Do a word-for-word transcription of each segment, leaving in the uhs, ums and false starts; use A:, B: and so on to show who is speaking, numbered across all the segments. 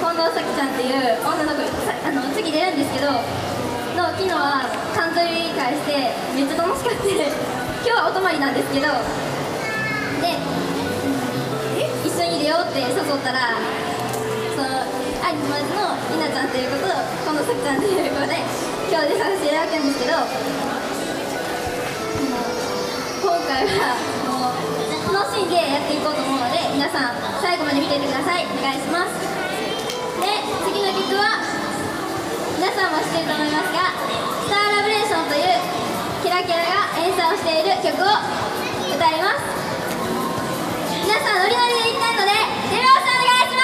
A: 近藤咲ちゃんっていう女の子あの次出るんですけどの昨日は誕生日会してめっちゃ楽しかった今日はお泊まりなんですけどで一緒に出ようって誘ったらその愛の友達の稲ちゃんという子と近藤咲ちゃんという子で今日で探してるわけなんですけど今回はもう楽しんでやっていこうと思うので皆さん最後まで見ていてください。お願いします。で次の曲は皆さんも知っていると思いますが「スターラブレーション」というキラキラが演奏している曲を歌います。皆さんノリノリでいきたいので手拍子お願いします。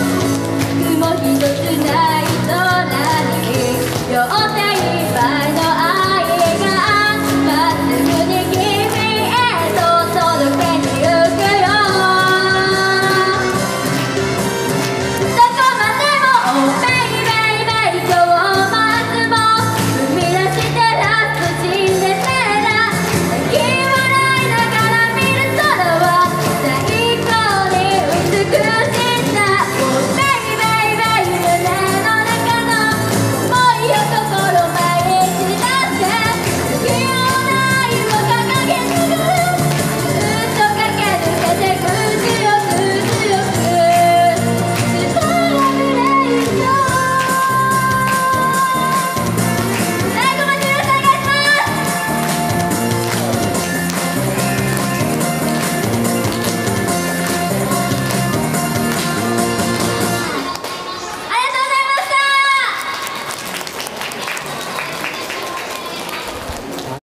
B: 両手いっぱいの